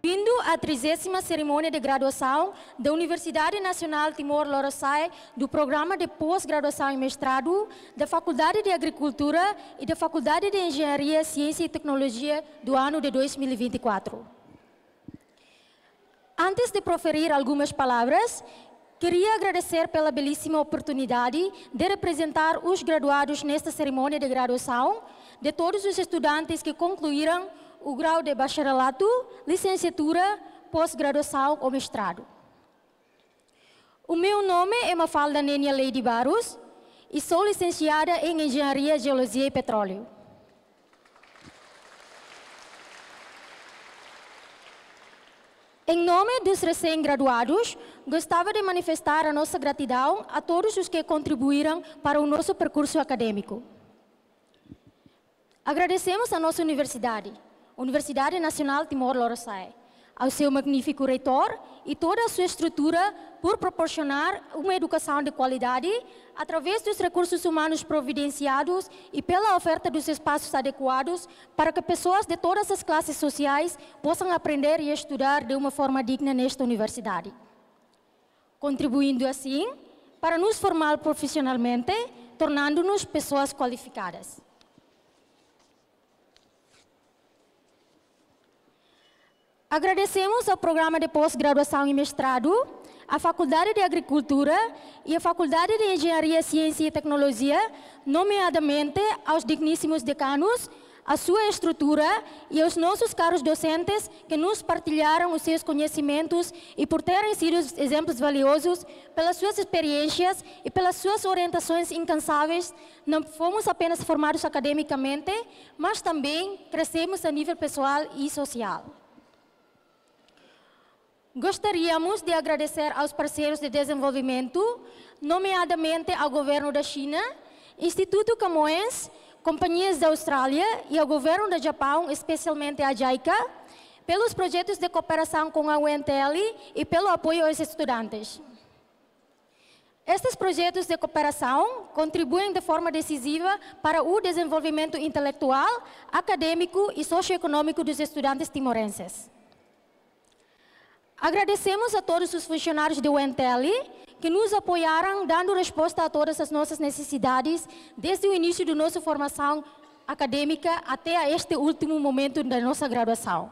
Vindo à 30ª cerimônia de graduação da Universidade Nacional Timor-Leste do Programa de Pós-Graduação e Mestrado da Faculdade de Agricultura e da Faculdade de Engenharia, Ciência e Tecnologia do ano de 2024. Antes de proferir algumas palavras, queria agradecer pela belíssima oportunidade de representar os graduados nesta cerimônia de graduação de todos os estudantes que concluíram o grau de bacharelato, licenciatura, pós-graduação ou mestrado. O meu nome é Mafalda Nenia Lady Barros e sou licenciada em Engenharia, Geologia e Petróleo. Em nome dos recém-graduados, gostava de manifestar a nossa gratidão a todos os que contribuíram para o nosso percurso acadêmico. Agradecemos à nossa universidade, Universidade Nacional Timor-Leste, ao seu magnífico reitor e toda a sua estrutura por proporcionar uma educação de qualidade através dos recursos humanos providenciados e pela oferta dos espaços adequados para que pessoas de todas as classes sociais possam aprender e estudar de uma forma digna nesta universidade, contribuindo assim para nos formar profissionalmente, tornando-nos pessoas qualificadas. Agradecemos ao Programa de Pós-Graduação e Mestrado, à Faculdade de Agricultura e à Faculdade de Engenharia, Ciência e Tecnologia, nomeadamente aos digníssimos decanos, à sua estrutura e aos nossos caros docentes que nos partilharam os seus conhecimentos e por terem sido exemplos valiosos pelas suas experiências e pelas suas orientações incansáveis. Não fomos apenas formados academicamente, mas também crescemos a nível pessoal e social. Gostaríamos de agradecer aos parceiros de desenvolvimento, nomeadamente ao governo da China, Instituto Camões, companhias da Austrália e ao governo do Japão, especialmente a JICA, pelos projetos de cooperação com a UNTL e pelo apoio aos estudantes. Estes projetos de cooperação contribuem de forma decisiva para o desenvolvimento intelectual, acadêmico e socioeconômico dos estudantes timorenses. Agradecemos a todos os funcionários do UNTL que nos apoiaram, dando resposta a todas as nossas necessidades, desde o início da nossa formação acadêmica até a este último momento da nossa graduação.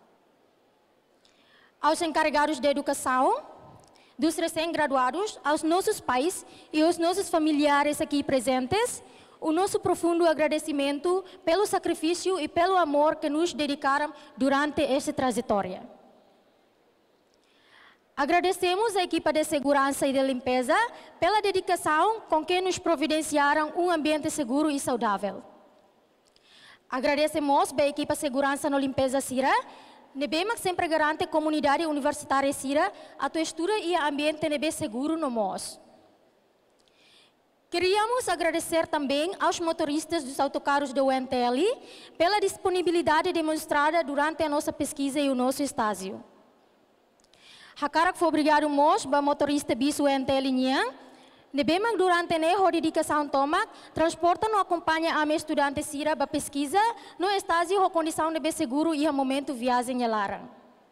Aos encarregados de educação, dos recém-graduados, aos nossos pais e aos nossos familiares aqui presentes, o nosso profundo agradecimento pelo sacrifício e pelo amor que nos dedicaram durante esta trajetória. Agradecemos à equipa de segurança e de limpeza pela dedicação com que nos providenciaram um ambiente seguro e saudável. Agradecemos à equipa de segurança e limpeza CIRA, que sempre garante a comunidade universitária CIRA a textura e ambiente seguro no MOS. Queríamos agradecer também aos motoristas dos autocarros do UNTL pela disponibilidade demonstrada durante a nossa pesquisa e o nosso estágio. Hakarak foi obrigado mos ba motorista bis UNTL niang, nebemang durante a dedicação toma, transporta no acompanha a estudante sira ba pesquisa, no estágio a condição de seguro e a momento viagem e larang.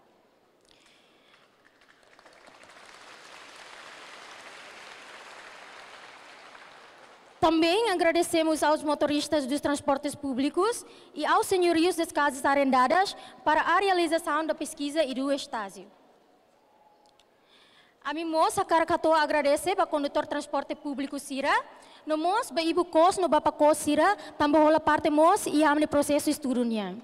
Também agradecemos aos motoristas dos transportes públicos e aos senhorios das casas arrendadas para a realização da pesquisa e do estágio. A mim, moça, Caracato agradece para o condutor de transporte público Sira, no mos, para ibu kos, no bapa kos Sira, também rola parte mos e amne processo estudo niang.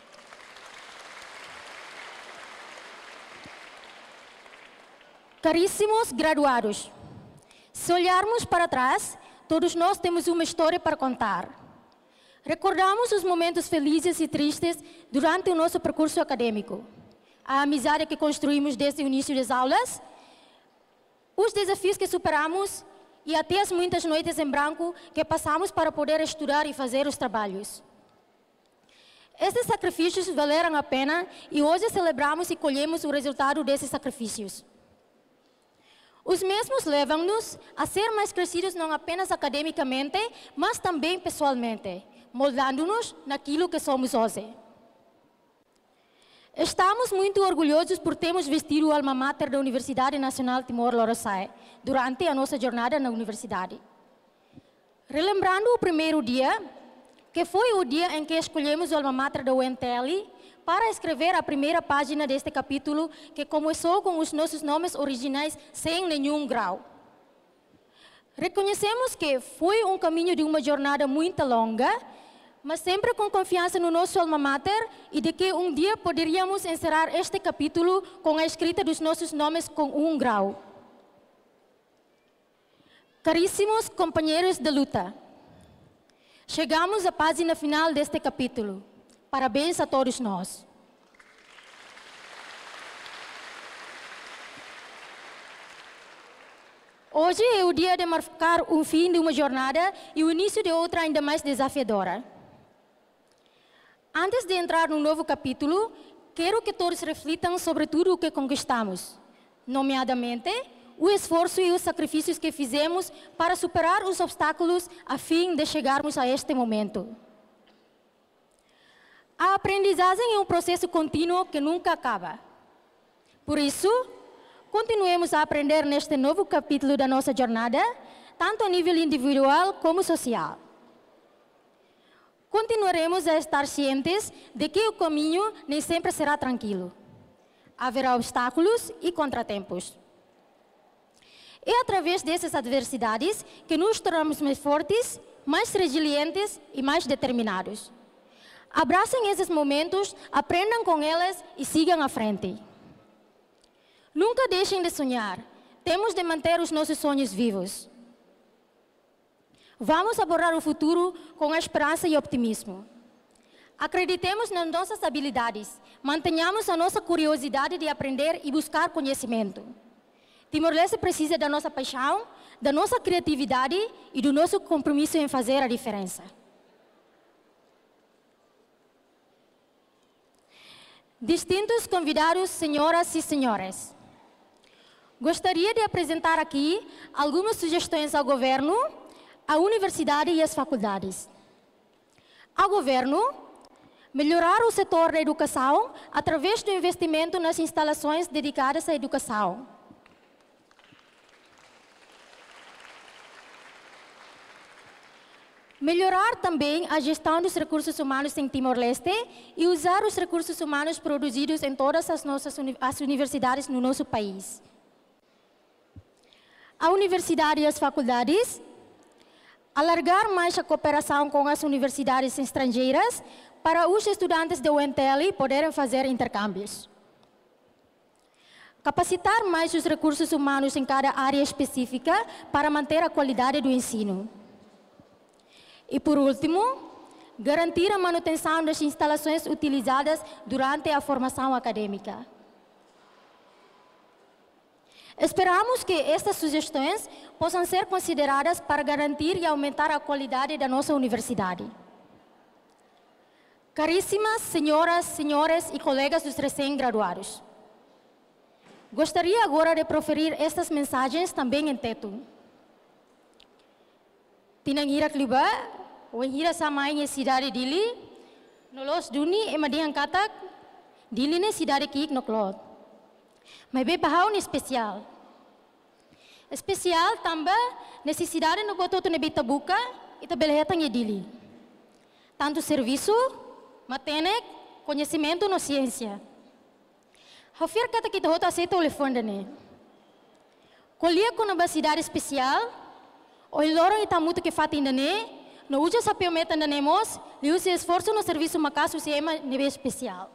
Caríssimos graduados, se olharmos para trás, todos nós temos uma história para contar. Recordamos os momentos felizes e tristes durante o nosso percurso acadêmico, a amizade que construímos desde o início das aulas, os desafios que superamos e até as muitas noites em branco que passamos para poder estudar e fazer os trabalhos. Esses sacrifícios valeram a pena e hoje celebramos e colhemos o resultado desses sacrifícios. Os mesmos levam-nos a ser mais crescidos não apenas academicamente, mas também pessoalmente, moldando-nos naquilo que somos hoje. Estamos muito orgulhosos por termos vestido o alma mater da Universidade Nacional Timor-Leste durante a nossa jornada na universidade. Relembrando o primeiro dia, que foi o dia em que escolhemos o alma mater da UNTL para escrever a primeira página deste capítulo, que começou com os nossos nomes originais sem nenhum grau. Reconhecemos que foi um caminho de uma jornada muito longa, mas sempre com confiança no nosso alma mater e de que um dia poderíamos encerrar este capítulo com a escrita dos nossos nomes com um grau. Caríssimos companheiros de luta, chegamos à página final deste capítulo. Parabéns a todos nós. Hoje é o dia de marcar o fim de uma jornada e o início de outra ainda mais desafiadora. Antes de entrar no novo capítulo, quero que todos reflitam sobre tudo o que conquistamos, nomeadamente o esforço e os sacrifícios que fizemos para superar os obstáculos a fim de chegarmos a este momento. A aprendizagem é um processo contínuo que nunca acaba. Por isso, continuemos a aprender neste novo capítulo da nossa jornada, tanto a nível individual como social. Continuaremos a estar cientes de que o caminho nem sempre será tranquilo. Haverá obstáculos e contratempos. É através dessas adversidades que nos tornamos mais fortes, mais resilientes e mais determinados. Abracem esses momentos, aprendam com eles e sigam à frente. Nunca deixem de sonhar. Temos de manter os nossos sonhos vivos. Vamos abordar o futuro com esperança e optimismo. Acreditemos nas nossas habilidades. Mantenhamos a nossa curiosidade de aprender e buscar conhecimento. Timor-Leste precisa da nossa paixão, da nossa criatividade e do nosso compromisso em fazer a diferença. Distintos convidados, senhoras e senhores, gostaria de apresentar aqui algumas sugestões ao governo, à universidade e às faculdades. Ao governo, melhorar o setor da educação através do investimento nas instalações dedicadas à educação. Melhorar também a gestão dos recursos humanos em Timor-Leste e usar os recursos humanos produzidos em todas as universidades no nosso país. A universidade e as faculdades, alargar mais a cooperação com as universidades estrangeiras para os estudantes da UNTL poderem fazer intercâmbios. Capacitar mais os recursos humanos em cada área específica para manter a qualidade do ensino. E, por último, garantir a manutenção das instalações utilizadas durante a formação acadêmica. Esperamos que estas sugestões possam ser consideradas para garantir e aumentar a qualidade da nossa universidade. Caríssimas senhoras, senhores e colegas dos recém-graduados, gostaria agora de proferir estas mensagens também em teto. Tinang hirak liba, o hira sama in cidade Dili, nolos duni e madiang katak, Dili ne cidade kik noklot. Mas bem bahau ni especial. Especial também necessidade no goto ne bita buka, ita belhetang e Dili. Tanto serviço, matenek, conhecimento no ciência. Hafir kata kita hota aceita o telefone ne. Colia com uma cidade especial, o lorong ita muito que fata ainda ne, no uja sa piometa ainda nemos, li usa esforço no serviço macaso se ema nível especial.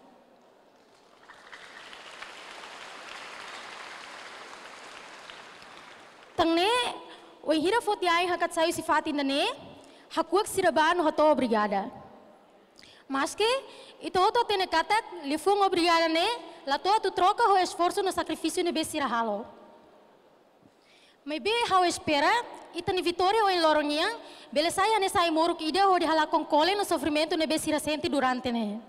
Tang ne, o hira fotiai hakat saio si fata ainda ne, hakuak siraban no hato obrigada. Mas que, ito oto tene katak, li fung obrigada ne, lato tu troca o esforço no sacrifício ne besirahalo. Mas bem how espera, ita ni vitória ou em lorongnya, bele saya ne sai moruk ida ho dihala com cole no sofrimento ne besira sente durante ne.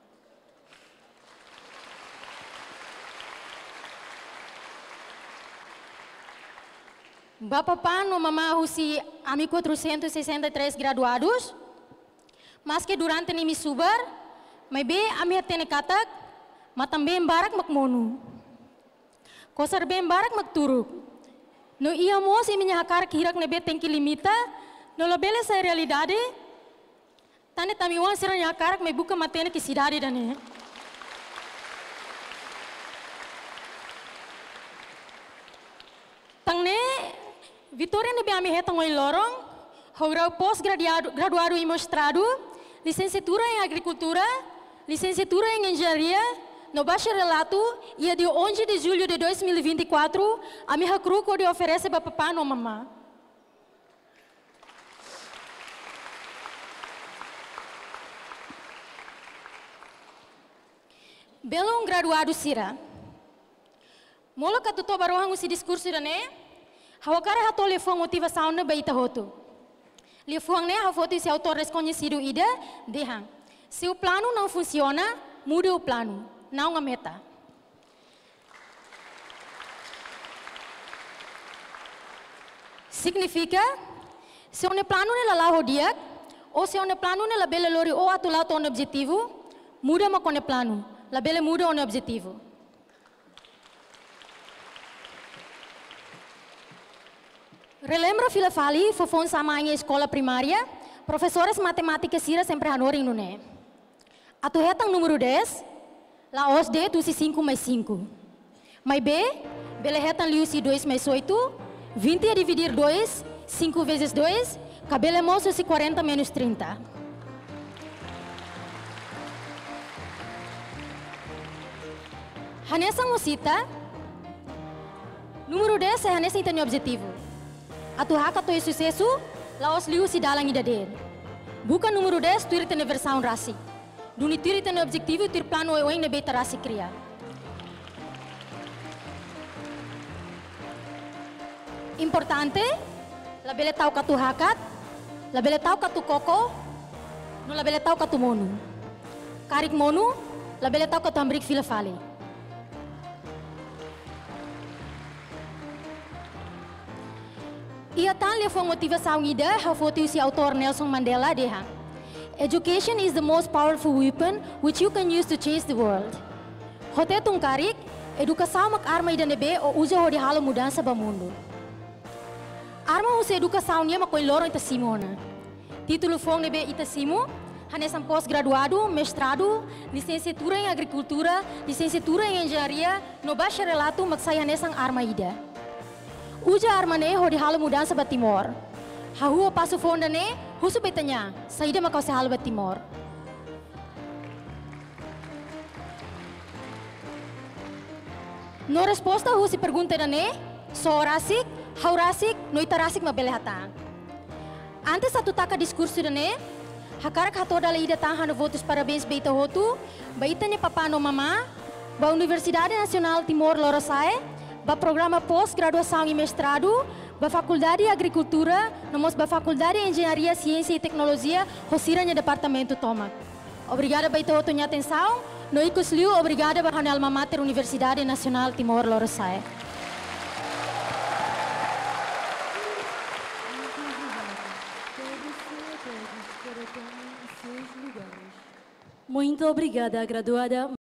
Bapapa no mama husi ami 463 graduados, mas que durante ni misubar, mas bem ami atene katak, mas também barak makmonu. Kosar bem barak makturuk. No íamos e minha cara que hirak nebe tem que limita, no labele essa realidade. Tane tamiwan sira minha cara que me buka matene que cidade dane. Tangne Vitória nebe ami hetang oi lorong, hograu pós-graduado e mestrado, licenciatura em agricultura, licenciatura em engenharia, no bacharelato, e de 11 de julho de 2024, a minha cruco de oferece para papá e mamã. Belo graduado sira. Molo ka tuto barohang usi diskurso dane, hawakara hato lefong motivação na baita hoto. Lefong ne hafoto esse autor desconhecido ida, dehang. Se o plano não funciona, mude o plano, não a meta. Significa, se o plano nela lá rodia, ou se o plano nela bela lori ou atular o objetivo, muda ma com o plano, la bela muda o objetivo. Relembro fila fali, fofon sama em escola primária, professores matemática sira sempre hanoring nune. Atu hetang número 10, la os D tu si 5 mais 5. Mas B, bele hetang liu si 2 mais 8, 20 a dividir 2, 5 vezes 2, cabelo moço si 40 menos 30. Hanessa musita, número 10 é hanessa tem objetivo. Atu haka to sucesso, la os liu si dalang idade. Bukan número 10 tu tem versão rasi. Duni tiri tem objetivo tir plano o em nebeta rasi cria. Importante, la bele tau katu hakat, la bele tau katu koko, no la bele tau katu monu. Karik monu, la bele tau katu ambrik fila fale. Ia tan le foi motivação ida, hafoto si autor Nelson Mandela deha. Education is the most powerful weapon which you can use to change the world. Hote tung karik, educação mak arma ida nebe o usa ho de halo mudança ba mundo. Arma usa educação nia mak loro ita simona. Título fong nebe ita simo, hanesam pós-graduado, mestrado, licenciatura em agricultura, licenciatura em engenharia, no bacharelato mak sai hanesang arma ida. Uja armane ho di halo mudança ba Timor. Hahu passo fonda ne, husu betanya, saída macau se halo ba Timor. No resposta husi pergunta ne, so rasik, hau rasik, no itarasik mabele hata. Antes satu taka diskurso ne, hakarak hato dala ida tahan votos parabéns beita hotu, baita ne papa no mama, ba Universidade Nacional Timor-Leste, ba programa pós-graduação e mestrado, ba Faculdade de Agricultura, nomos ba Faculdade de Engenharia, Ciência e Tecnologia, Rosiranya Departamento Tomac. Obrigada ba ito tonha atenção, no ikusliu, obrigada ba hanal alma mater Universidade Nacional Timor-Leste. Muito obrigada, graduada